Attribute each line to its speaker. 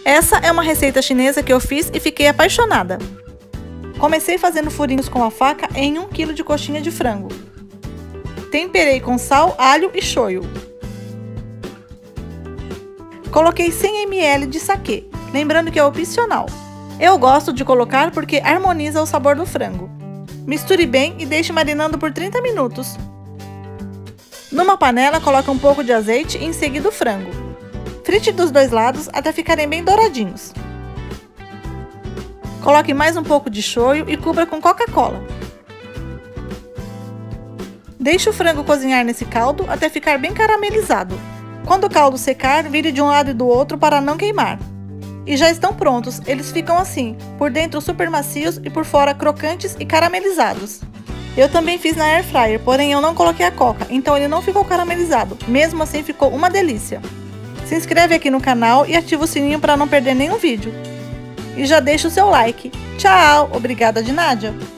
Speaker 1: Essa é uma receita chinesa que eu fiz e fiquei apaixonada. Comecei fazendo furinhos com a faca em 1 kg de coxinha de frango. Temperei com sal, alho e shoyu. Coloquei 100 ml de saquê, lembrando que é opcional. Eu gosto de colocar porque harmoniza o sabor do frango. Misture bem e deixe marinando por 30 minutos. Numa panela, coloque um pouco de azeite e em seguida o frango. Frite dos dois lados até ficarem bem douradinhos. Coloque mais um pouco de shoyu e cubra com Coca-Cola. Deixe o frango cozinhar nesse caldo até ficar bem caramelizado. Quando o caldo secar, vire de um lado e do outro para não queimar. E já estão prontos, eles ficam assim, por dentro super macios e por fora crocantes e caramelizados. Eu também fiz na Air Fryer, porém eu não coloquei a coca, então ele não ficou caramelizado, mesmo assim ficou uma delícia. Se inscreve aqui no canal e ativa o sininho para não perder nenhum vídeo. E já deixa o seu like. Tchau! Obrigada de Nádia!